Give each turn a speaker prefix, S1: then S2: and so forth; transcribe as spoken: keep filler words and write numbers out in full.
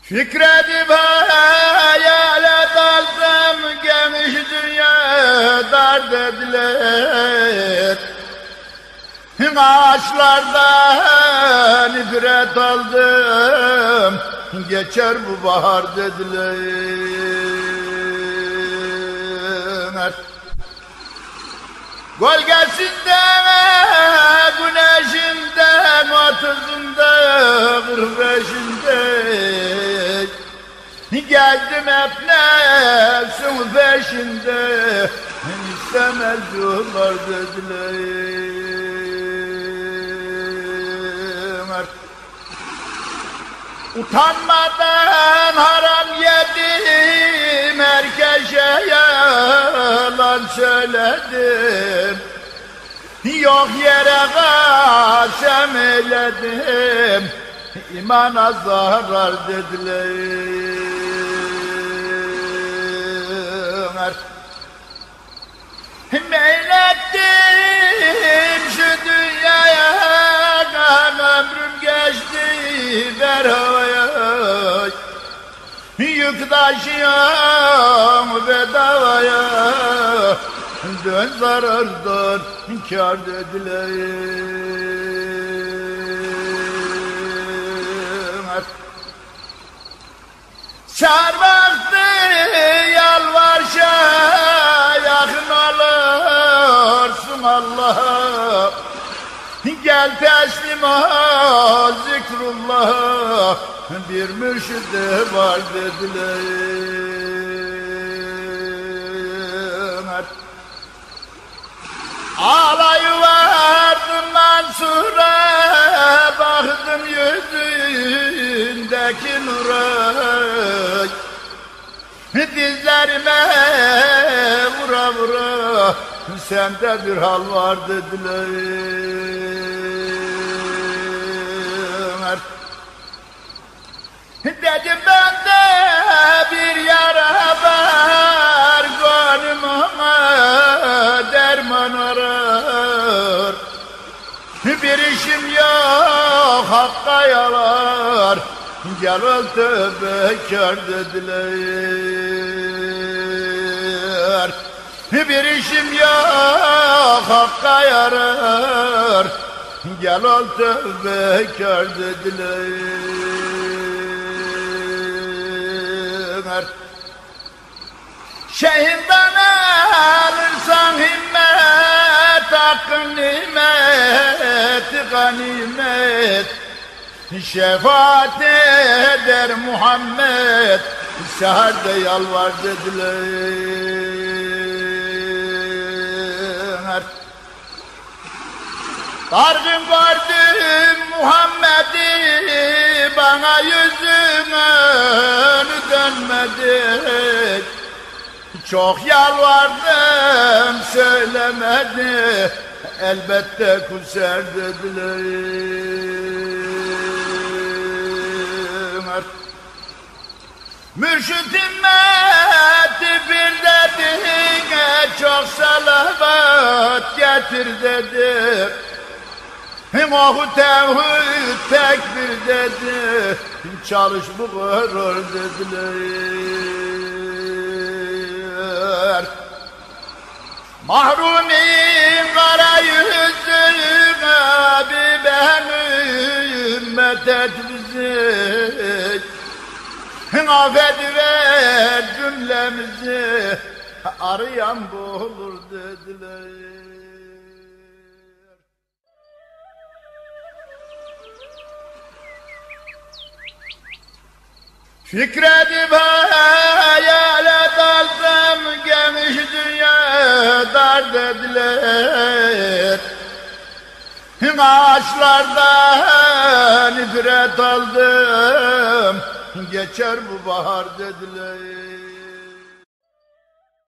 S1: Fikredip hayale daldım, geniş dünya dar dediler. Ağaçlardan ibret aldım, geçer bu bahar dediler. Gölgesinden, güneşinden, otuzunda, kırk beşinde gezdim hep nefsin peşinde, istemez yollar dediler. Utanmadan haram yedim, herkese yalan söyledim. Yok yere kasem eyledim, imana zarar dediler. Meylettim şu dünyaya, ömrüm geçti ver havaya. Yük taşıyorum bedavaya, dön zarardan kâr dediler. Çarmıhtı yalvar yakın olursun Allah'a. Gel teslim ol zikrullah'a, bir mürşidi var dediler. Ağlayıverdim Mansur'a, baktım yüzündeki nura. Dizlerime vura vura, sende bir hal var dediler. Dedim bende bir yara var, gönlüme derman arar. Bir işim yok hakka yalar, gel ol tövbekar dediler. Bir işim yok hakka yarar, gel ol tövbekar dediler. Şeyhimden alırsan himmet, hakkın nimeti ganimet. Şefaat eder Muhammed, seherde yalvar dediler. Dargın gördüm Muhammed'i, bana yüzünü dönmedi. Çok yalvardım söylemedi, elbette kuser dediler. Mürşid himmeti bir dediğine, çok salavat getir dedi. Oku tevhid tekbir dedi, çalış bu gurur dediler. Mahrumin kara yüzüne, bir ben ümmet et bizi. Affediver cümlemizi, arayan bulur dediler. Fikredip hayale daldım, geniş dünya dar dediler. Ağaçlardan ibret aldım, geçer bu bahar dediler.